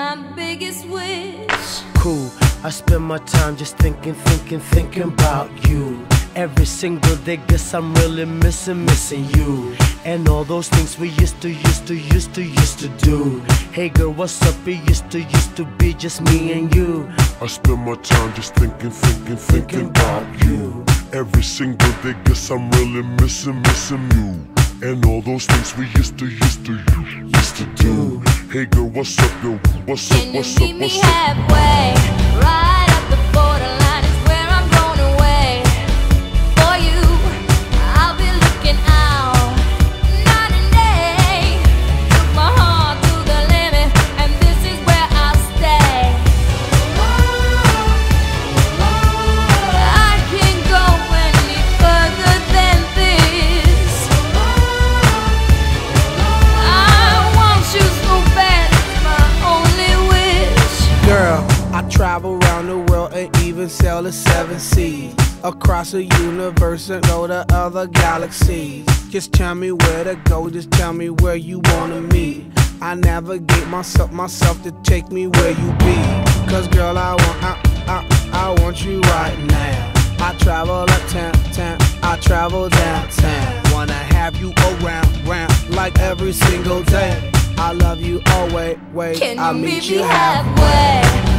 my biggest wish. Cool, I spend my time just thinking about you. Every single day, guess I'm really missing you. And all those things we used to do. Hey girl, what's up? It used to be just me and you. I spend my time just thinking about you. Every single day, guess I'm really missing you. And all those things we used to do. Hey girl, what's up, girl? What's up, Can you what's up, meet me what's up? halfway? Right up the borderline is where I'm going away. For you, I'll be looking out night and day. Took my heart to the limit, and this is where I'll stay. I can't go any further than this. I want you so bad, it's my only wish. Girl, I travel around the world and even sail the 7 seas. Across the universe and go to other galaxies. Just tell me where to go, just tell me where you wanna meet. I navigate myself to take me where you be. Cause girl, I want you right now. I travel uptown, I travel downtown. Wanna have you around, like every single day. I love you always, Can I'll you meet meet you me halfway. halfway?